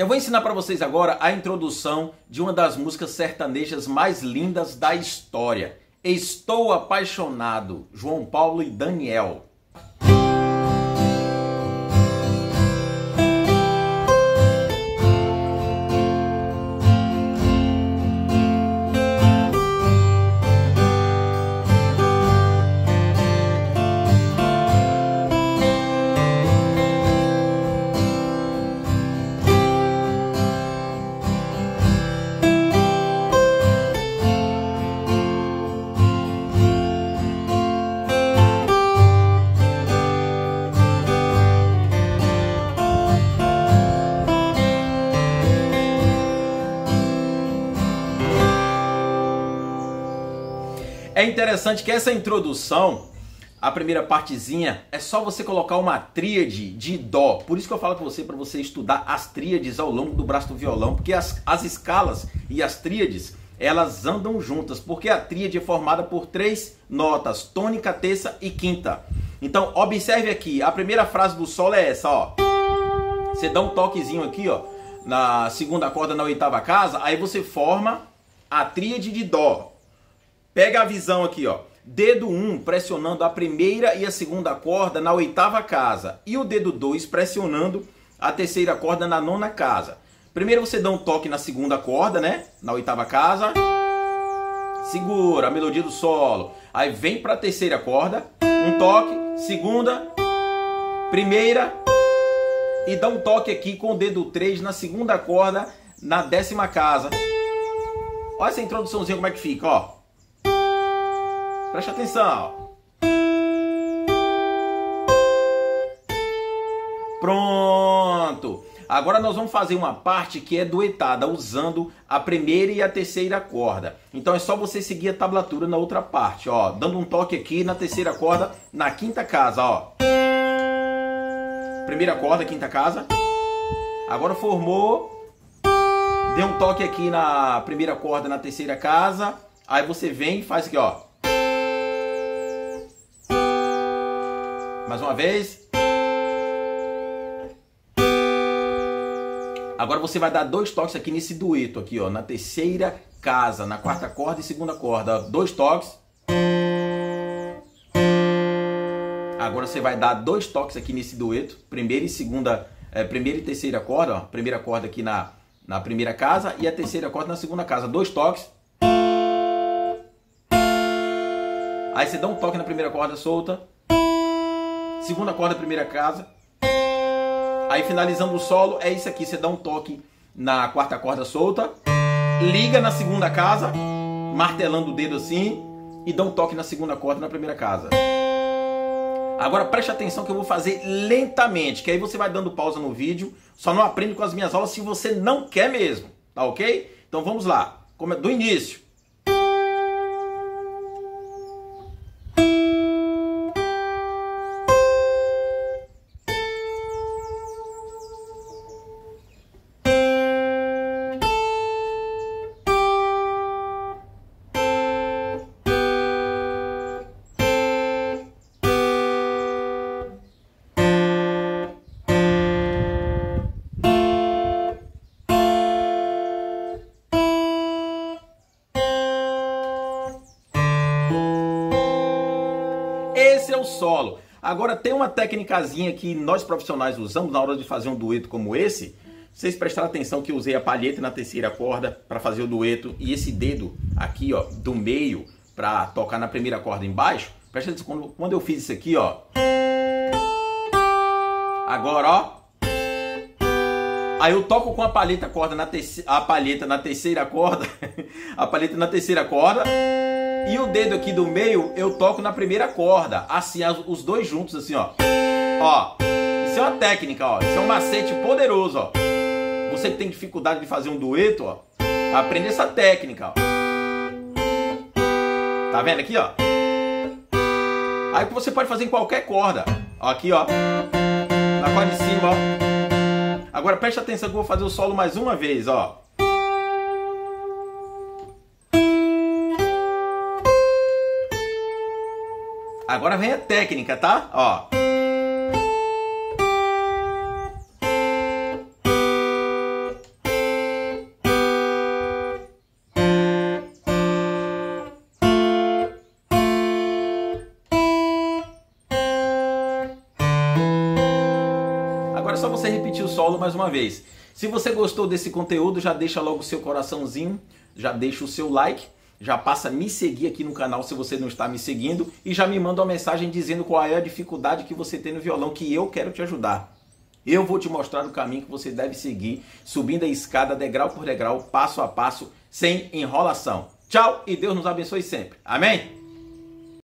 Eu vou ensinar para vocês agora a introdução de uma das músicas sertanejas mais lindas da história. Estou Apaixonado, João Paulo e Daniel. É interessante que essa introdução, a primeira partezinha, é só você colocar uma tríade de dó. Por isso que eu falo com você, para você estudar as tríades ao longo do braço do violão, porque as escalas e as tríades, elas andam juntas, porque a tríade é formada por 3 notas, tônica, terça e quinta. Então, observe aqui, a primeira frase do solo é essa, ó. Você dá um toquezinho aqui, ó, na segunda corda na oitava casa, aí você forma a tríade de dó. Pega a visão aqui, ó. Dedo 1 pressionando a primeira e a segunda corda na oitava casa. E o dedo 2 pressionando a terceira corda na nona casa. Primeiro você dá um toque na segunda corda, né? Na oitava casa. Segura a melodia do solo. Aí vem para a terceira corda. Um toque, segunda, primeira. E dá um toque aqui com o dedo 3 na segunda corda na 10ª casa. Olha essa introduçãozinha como é que fica, ó. Preste atenção. Pronto. Agora nós vamos fazer uma parte que é duetada, usando a primeira e a terceira corda. Então é só você seguir a tablatura na outra parte, ó. Dando um toque aqui na terceira corda, na quinta casa, ó. Primeira corda, quinta casa. Agora formou. Deu um toque aqui na primeira corda, na terceira casa. Aí você vem e faz aqui, ó. Mais uma vez. Agora você vai dar 2 toques aqui nesse dueto aqui, ó, na terceira casa, na quarta corda e segunda corda. 2 toques. Agora você vai dar 2 toques aqui nesse dueto, primeira e segunda, primeira e terceira corda, ó, primeira corda aqui na primeira casa e a terceira corda na segunda casa. 2 toques. Aí você dá um toque na primeira corda solta. Segunda corda, primeira casa. Aí finalizando o solo é isso aqui. Você dá um toque na quarta corda solta. Liga na segunda casa, martelando o dedo assim. E dá um toque na segunda corda na primeira casa. Agora preste atenção que eu vou fazer lentamente. Que aí você vai dando pausa no vídeo. Só não aprende com as minhas aulas se você não quer mesmo. Tá ok? Então vamos lá. Do início. Esse é o solo. Agora tem uma técnicazinha que nós profissionais usamos na hora de fazer um dueto como esse. Vocês prestaram atenção que eu usei a palheta na terceira corda para fazer o dueto e esse dedo aqui, ó, do meio para tocar na primeira corda embaixo. Presta atenção quando eu fiz isso aqui, ó. Agora, ó. Aí eu toco com a palheta na terceira corda, a palheta na terceira corda. E o dedo aqui do meio eu toco na primeira corda, assim, os dois juntos, assim, ó. Ó, isso é uma técnica, ó. Isso é um macete poderoso, ó. Você que tem dificuldade de fazer um dueto, ó, aprende essa técnica, ó. Tá vendo aqui, ó? Aí você pode fazer em qualquer corda. Ó, aqui, ó. Na corda de cima, ó. Agora preste atenção que eu vou fazer o solo mais uma vez, ó. Agora vem a técnica, tá? Ó. só você repetir o solo mais uma vez. Se você gostou desse conteúdo, já deixa logo o seu coraçãozinho, já deixa o seu like, já passa a me seguir aqui no canal se você não está me seguindo e já me manda uma mensagem dizendo qual é a dificuldade que você tem no violão, que eu quero te ajudar. Eu vou te mostrar o caminho que você deve seguir, subindo a escada degrau por degrau, passo a passo, sem enrolação. Tchau e Deus nos abençoe sempre. Amém?